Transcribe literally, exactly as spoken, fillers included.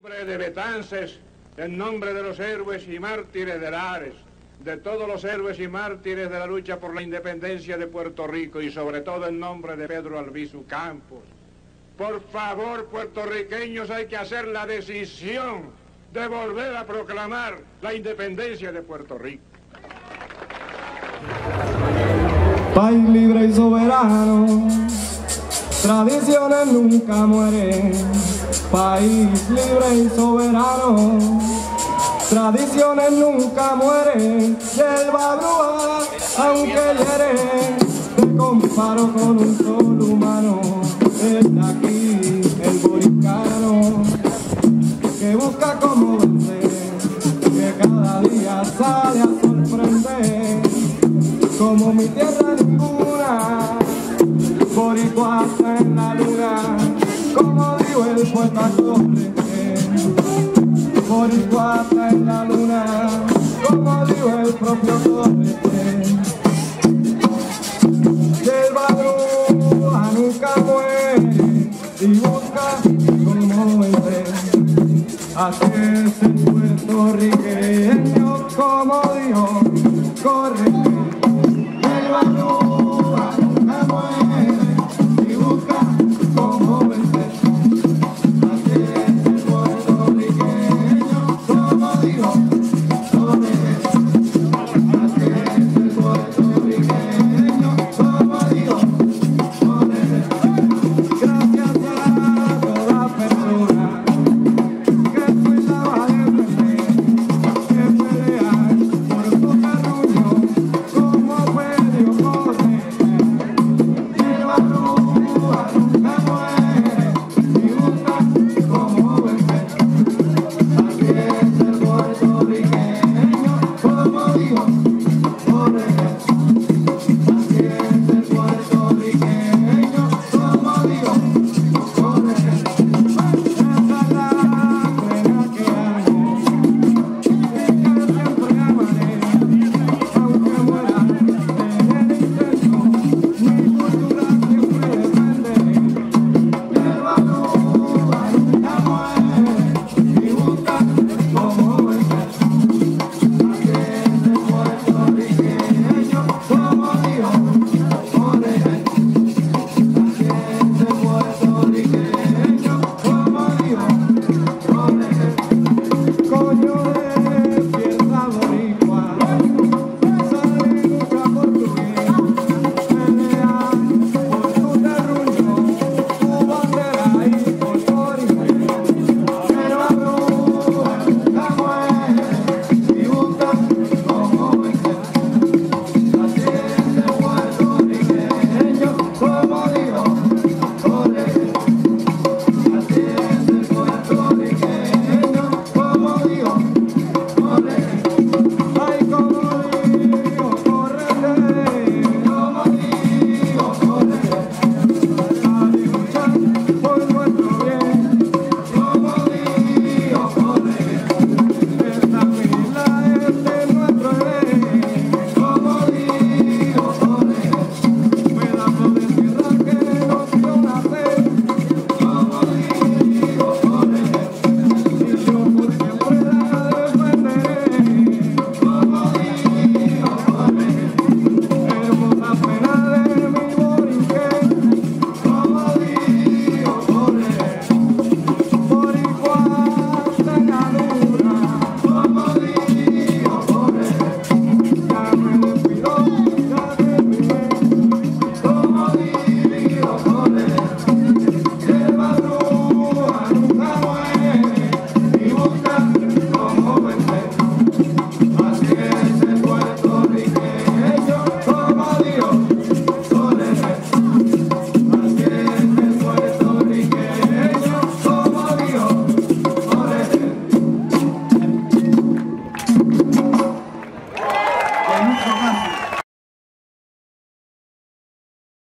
En nombre de Betances, en nombre de los héroes y mártires de Lares, de todos los héroes y mártires de la lucha por la independencia de Puerto Rico y sobre todo en nombre de Pedro Albizu Campos. Por favor, puertorriqueños, hay que hacer la decisión de volver a proclamar la independencia de Puerto Rico. País libre y soberano, tradiciones nunca mueren. País libre y soberano, tradiciones nunca mueren. Y el Badrúa, aunque hiere, te comparo con un solo humano. Es aquí el boricano, que busca cómo vencer, que cada día sale a sorprender. Como mi tierra ninguna, boricua hasta en la luna, como dijo el poeta Torres, boricua hasta en la luna, como dijo el propio Torres. Que el Badrúa nunca muere y busca cómo vencer. Así es el puertorriqueño, como dijo